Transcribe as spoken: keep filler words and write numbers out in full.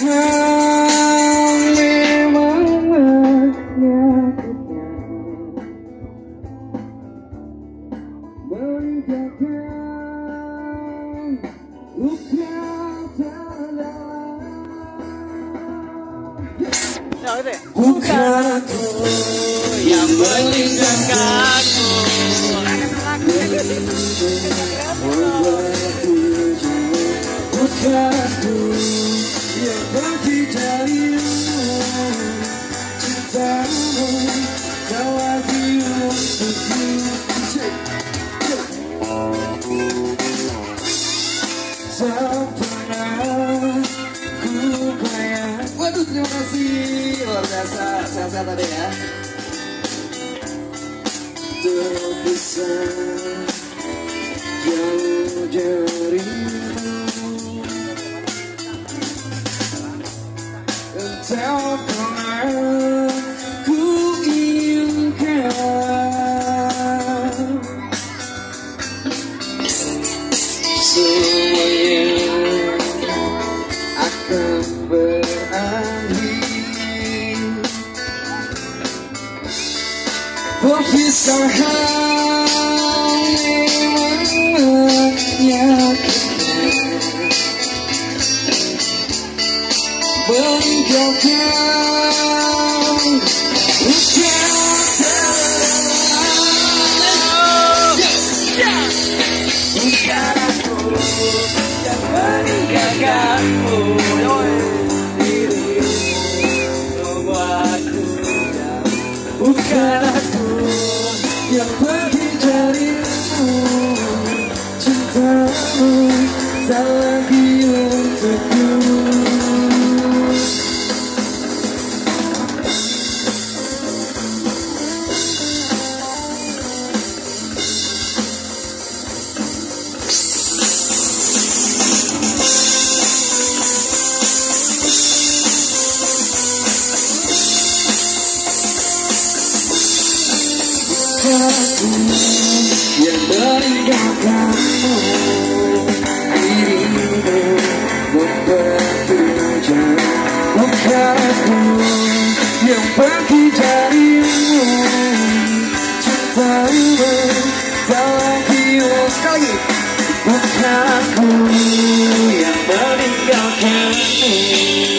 Bukan aku yang meninggalkanmu, bukan aku yang pergi darimu. Cintamu tak lagi untukku. Tak pernah ku bayang. Waduh, terima kasih, luar biasa, sehat-sehat tadi ya. Terpisah jauh darimu, tak pernah ku inginkan. Semuanya akan berakhir, perpisahan memang menyakitkan, meninggalkan luka terdalam. Bukan aku yang meninggalkanmu, dirimu membuatku jauh. Bukan aku yang pergi darimu. Cintamu tak lagi untukku. Aku yang meninggalkanmu, dirimu membuatku jauh. Bukan aku yang pergi darimu. Cintamu tak lagi sekali. Bukan aku yang meninggalkanmu.